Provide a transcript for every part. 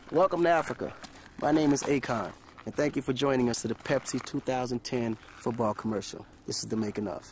Welcome to Africa. My name is Akon, and thank you for joining us to the Pepsi 2010 football commercial. This is the making of.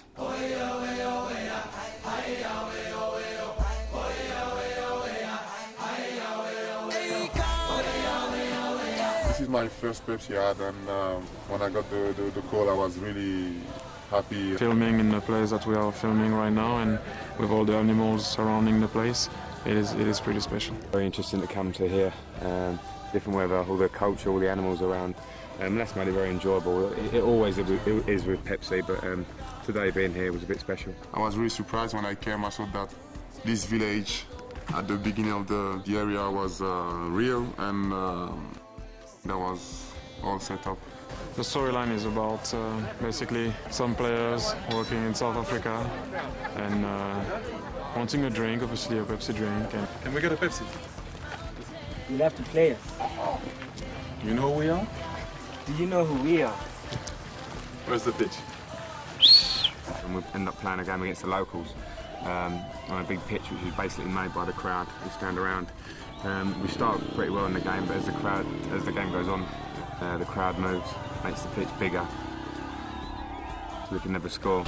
This is my first Pepsi ad, and when I got the call, I was really happy. Filming in the place that we are filming right now, and with all the animals surrounding the place, it is pretty special. Very interesting to come to here, different weather, all the culture, all the animals around. That's made it very enjoyable. It always is with Pepsi, but today being here was a bit special. I was really surprised when I came. I saw that this village at the beginning of the area was real, and that was all set up. The storyline is about basically some players working in South Africa and wanting a drink, obviously a Pepsi drink. And can we get a Pepsi? You'll have to play us. You know who we are? Do you know who we are? Where's the pitch? And we end up playing a game against the locals on a big pitch, which is basically made by the crowd who stand around. We start pretty well in the game, but as the game goes on, the crowd moves, makes the pitch bigger, so we can never score.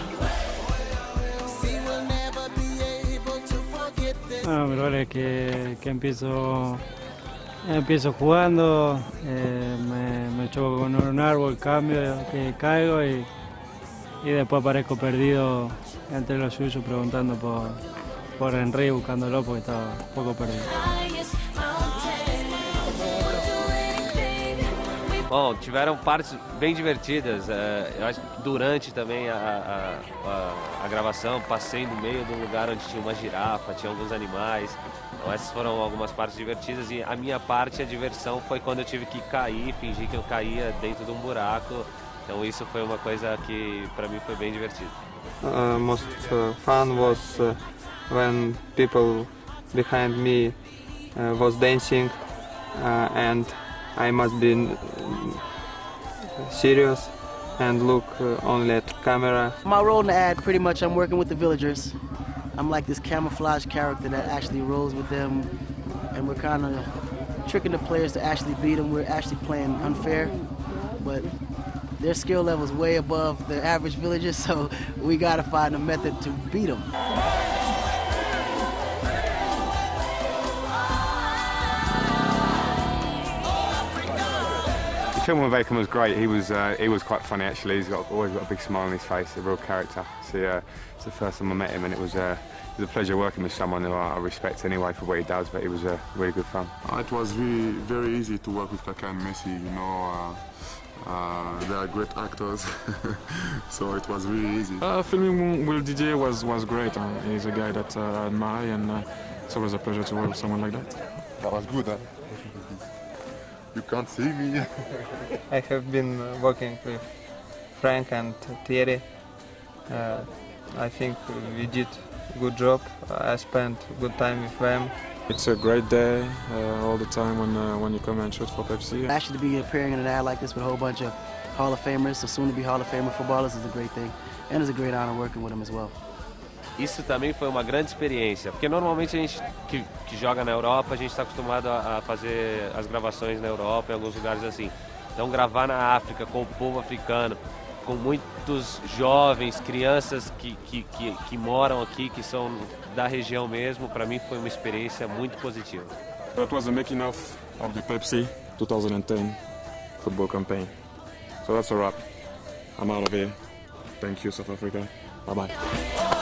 Bueno, mejor es que empiezo jugando, me choco con un árbol, cambio, que caigo y después aparezco perdido entre los suyos preguntando por Henry, buscándolo porque estaba un poco perdido. Bom, tiveram partes bem divertidas. Eu acho que durante também a gravação, passei no meio de um lugar onde tinha uma girafa, tinha alguns animais. Então essas foram algumas partes divertidas, e a minha parte, a diversão, foi quando eu tive que cair, fingir que eu caía dentro de um buraco. Então isso foi uma coisa que para mim foi bem divertido. Most fun was when people behind me was dancing and I must be serious and look only at the camera. My role in the ad, pretty much I'm working with the villagers. I'm like this camouflage character that actually rolls with them, and we're kind of tricking the players to actually beat them. We're actually playing unfair, but their skill level is way above the average villagers, so we gotta find a method to beat them. Filming with Akon was great. He was quite funny actually. He's always got a big smile on his face, a real character. So it's the first time I met him, and it was a pleasure working with someone who I respect anyway for what he does. But it was really good fun. It was really very easy to work with Kaka and Messi. You know, they are great actors, so it was really easy. Filming with Didier was great. He's a guy that I admire, and it's always a pleasure to work with someone like that. That was good, huh? You can't see me. I have been working with Frank and Thierry. I think we did a good job. I spent good time with them. It's a great day all the time when you come and shoot for Pepsi. Actually, to be appearing in an ad like this with a whole bunch of Hall of Famers, so soon to be Hall of Famer footballers, is a great thing, and it's a great honor working with them as well. Isso também foi uma grande experiência, porque normalmente a gente que joga na Europa, a gente está acostumado a fazer as gravações na Europa, em alguns lugares assim. Então gravar na África com o povo africano, com muitos jovens, crianças que moram aqui, que são da região mesmo, para mim foi uma experiência muito positiva. That was the making of the Pepsi 2010 football campaign. So that's a wrap. I'm out of here. Thank you, South Africa. Bye-bye.